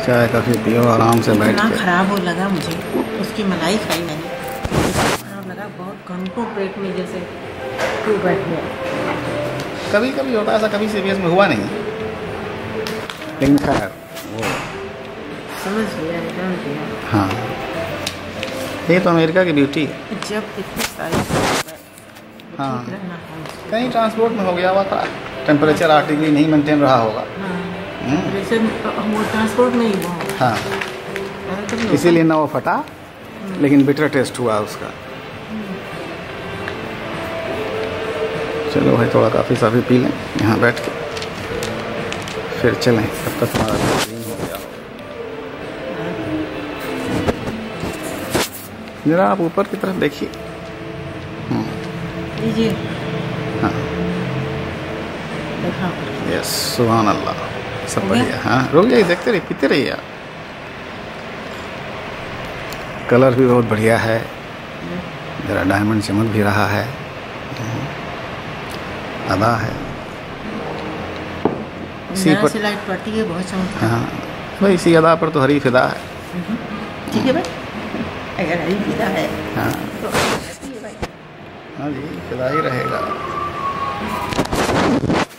चाय काफ़ी पियो आराम से बैठ के। खराब हो लगा मुझे, उसकी मलाई खाई मैंने, खराब लगा बहुत, घंटों पेट में जैसे क्यों बैठ गया। कभी कभी होता है ऐसा, कभी सीरियस में हुआ नहीं, लेकिन खैर वो समझ गया। हाँ, ये तो अमेरिका की ब्यूटी है। जब इतनी सारी हाँ, कहीं ट्रांसपोर्ट में हो गया हुआ था, टेम्परेचर 8 डिग्री नहीं मेंटेन रहा होगा। जैसे वो ट्रांसपोर्ट में ही हुआ। हाँ, इसीलिए ना वो फटा, लेकिन बिटर टेस्ट हुआ उसका। चलो भाई, थोड़ा काफ़ी साफ़ी पी लें यहाँ बैठ के, फिर चलें, तब तक हमारा दिन हो गया। जरा आप ऊपर की तरफ देखिए। हाँ, यस, सुभान अल्लाह, सब बढ़िया। हाँ, रुक जाइए, देखते रहिए, पीते रहिए आप। कलर भी बहुत बढ़िया है, जरा डायमंड चमक भी रहा है, अदा है, इसी पर लाइट पड़ती है बहुत चमकता है। हाँ भाई, इसी अदा पर तो हरी फिदा है। ठीक है भाई, अगर हरी फिदा है हाँ तो हाँ जी, फिदा ही रहेगा।